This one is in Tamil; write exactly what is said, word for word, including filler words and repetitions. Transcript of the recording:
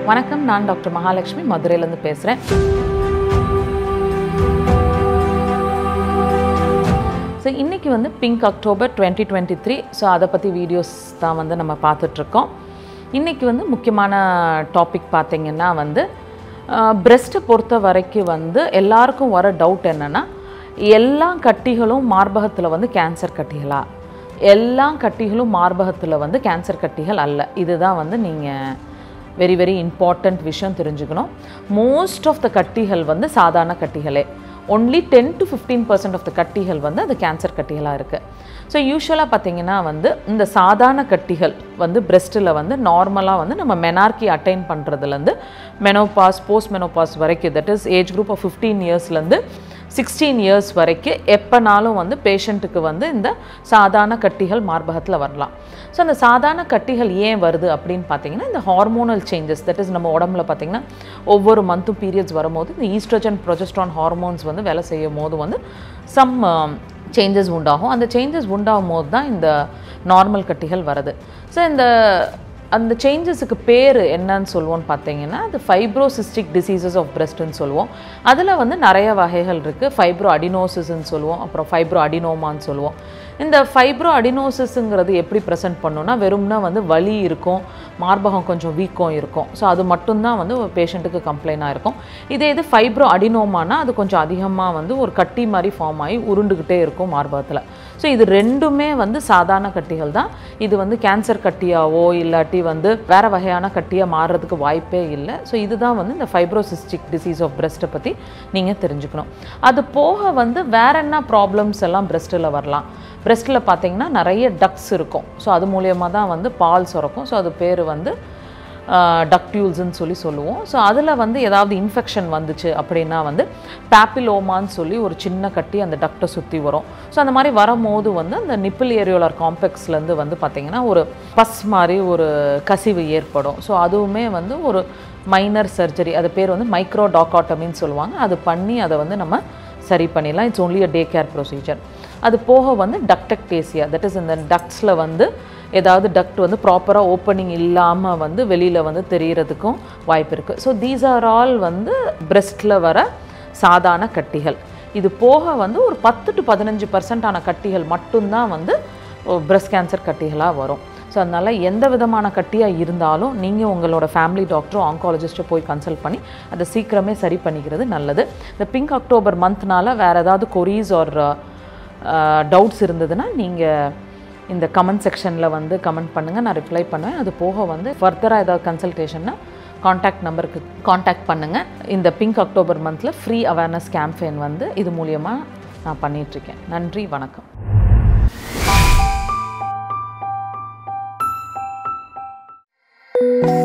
வணக்கம், நான் டாக்டர் மகாலட்சுமி மதுரையிலேருந்து பேசுகிறேன். ஸோ இன்றைக்கி வந்து pink October twenty twenty three so அதை பற்றி வீடியோஸ் தான் வந்து நம்ம பார்த்துட்ருக்கோம். இன்றைக்கி வந்து முக்கியமான டாபிக் பார்த்திங்கன்னா வந்து பிரெஸ்ட்டை பொறுத்த வரைக்கும் வந்து எல்லாருக்கும் வர டவுட் என்னென்னா, எல்லா கட்டிகளும் மார்பகத்தில் வந்து கேன்சர் கட்டிகளா? எல்லா கட்டிகளும் மார்பகத்தில் வந்து கேன்சர் கட்டிகள் அல்ல. இதுதான் வந்து நீங்கள் வெரி வெரி இம்பார்ட்டண்ட் விஷயம் தெரிஞ்சுக்கணும். மோஸ்ட் ஆஃப் த கட்டிகள் வந்து சாதாரண கட்டிகளே. Only ten to fifteen percent of the கட்டிகள் வந்து அது கேன்சர் கட்டிகளாக இருக்குது. ஸோ யூஸ்வலாக பார்த்திங்கன்னா வந்து இந்த சாதாரண கட்டிகள் வந்து பிரெஸ்ட்டில் வந்து நார்மலாக வந்து நம்ம மெனார்கி அட்டைன் பண்ணுறதுலேருந்து மெனோபாஸ் போஸ்ட் மெனோபாஸ் வரைக்கும், that is age group of fifteen இயர்ஸ்லேருந்து சிக்ஸ்டீன் இயர்ஸ் வரைக்கும் எப்போனாலும் வந்து பேஷண்ட்டுக்கு வந்து இந்த சாதாரண கட்டிகள் மார்பகத்தில் வரலாம். ஸோ அந்த சாதாரண கட்டிகள் ஏன் வருது அப்படின்னு பார்த்தீங்கன்னா, இந்த ஹார்மோனல் சேஞ்சஸ், தட் இஸ் நம்ம உடம்புல பார்த்திங்கன்னா ஒவ்வொரு மந்த்தும் பீரியட்ஸ் வரும்போது இந்த ஈஸ்ட்ரோஜன் ப்ரொஜெஸ்ட்ரான் ஹார்மோன்ஸ் வந்து வேலை செய்யும் போது வந்து சம் சேஞ்சஸ் உண்டாகும். அந்த சேஞ்சஸ் உண்டாகும் போது தான் இந்த நார்மல் கட்டிகள் வருது. ஸோ இந்த அந்த சேஞ்சஸுக்கு பேர் என்னன்னு சொல்லுவோன்னு பார்த்தீங்கன்னா, அது ஃபைப்ரோசிஸ்டிக் டிசீசஸ் ஆஃப் பிரெஸ்ட்னு சொல்லுவோம். அதில் வந்து நிறைய வகைகள் இருக்குது. ஃபைப்ரோ அடினோசிஸ்ன்னு சொல்லுவோம், அப்புறம் ஃபைப்ரோ அடினோமான்னு சொல்லுவோம். இந்த ஃபைப்ரோ அடினோசிஸுங்கிறது எப்படி ப்ரெசென்ட் பண்ணுன்னா, வெறும்னா வந்து வலி இருக்கும், மார்பகம் கொஞ்சம் வீக்கம் இருக்கும். ஸோ அது மட்டும்தான் வந்து ஒரு பேஷண்ட்டுக்கு கம்ப்ளைண்டாக இருக்கும். இதே இது ஃபைப்ரோ அடினோமானா அது கொஞ்சம் அதிகமாக வந்து ஒரு கட்டி மாதிரி ஃபார்ம் ஆகி உருண்டுக்கிட்டே இருக்கும் மார்பகத்தில். ஸோ இது ரெண்டுமே வந்து சாதாரண கட்டிகள் தான். இது வந்து கேன்சர் கட்டியாவோ இல்லாட்டி வந்து வேறு வகையான கட்டியாக மாறுறதுக்கு வாய்ப்பே இல்லை. ஸோ இதுதான் வந்து இந்த ஃபைப்ரோசிஸ்டிக் டிசீஸ் ஆஃப் பிரெஸ்ட்டை பற்றி நீங்கள் தெரிஞ்சுக்கணும். அது போக வந்து வேற என்ன ப்ராப்ளம்ஸ் எல்லாம் பிரெஸ்ட்டில் வரலாம். பிரெஸ்ட்டில் பார்த்திங்கன்னா நிறைய டக்ஸ் இருக்கும். ஸோ அது மூலியமாக தான் வந்து பால் சுரக்கும். ஸோ அது பேர் வந்து டக்டியூல்ஸ்ன்னு சொல்லி சொல்லுவோம். ஸோ அதில் வந்து ஏதாவது இன்ஃபெக்ஷன் வந்துச்சு அப்படின்னா வந்து பேப்பிலோமான்னு சொல்லி ஒரு சின்ன கட்டி அந்த டக்டை சுற்றி வரும். ஸோ அந்த மாதிரி வரும்போது வந்து அந்த நிப்பிள் ஏரியோலர் காம்ப்ளெக்ஸ்லேருந்து வந்து பார்த்திங்கன்னா ஒரு பஸ் மாதிரி ஒரு கசிவு ஏற்படும். ஸோ அதுவுமே வந்து ஒரு மைனர் சர்ஜரி, அது பேர் வந்து மைக்ரோ டாக்காட்டமின்னு சொல்லுவாங்க. அது பண்ணி அதை வந்து நம்ம சரி பண்ணிடலாம். It's only a day care procedure. அது போக வந்து டக்டெக்டேசியா, தட் இஸ் இந்த டக்ட்ஸில் வந்து ஏதாவது டக்ட் வந்து ப்ராப்பராக ஓப்பனிங் இல்லாமல் வந்து வெளியில் வந்து தெரிகிறதுக்கும் வாய்ப்பு இருக்குது. ஸோ தீஸ் ஆர் ஆல் வந்து பிரெஸ்ட்டில் வர சாதாரண கட்டிகள். இது போக வந்து ஒரு பத்து டு பதினஞ்சு பர்சன்டான கட்டிகள் மட்டும்தான் வந்து பிரெஸ்ட் கேன்சர் கட்டிகளாக வரும். ஸோ அதனால் எந்த விதமான கட்டியாக இருந்தாலும் நீங்கள் உங்களோட ஃபேமிலி டாக்டரோ ஆங்காலஜிஸ்ட்டோ போய் கன்சல்ட் பண்ணி அதை சீக்கிரமே சரி பண்ணிக்கிறது நல்லது. இந்த பிங்க் அக்டோபர் மந்த்னால் வேறு ஏதாவது கொரீஸ் ஆர் டவுட்ஸ் இருந்ததுன்னா நீங்கள் இந்த கமெண்ட் செக்ஷனில் வந்து கமெண்ட் பண்ணுங்கள், நான் ரிப்ளை பண்ணுவேன். அது போக வந்து ஃபர்தராக ஏதாவது கன்சல்டேஷன்னா காண்டாக்ட் நம்பருக்கு காண்டாக்ட் பண்ணுங்கள். இந்த பிங்க் அக்டோபர் மந்தில் ஃப்ரீ அவேர்னஸ் கேம்பெயின் வந்து இது மூலியமாக நான் பண்ணிகிட்ருக்கேன். நன்றி, வணக்கம்.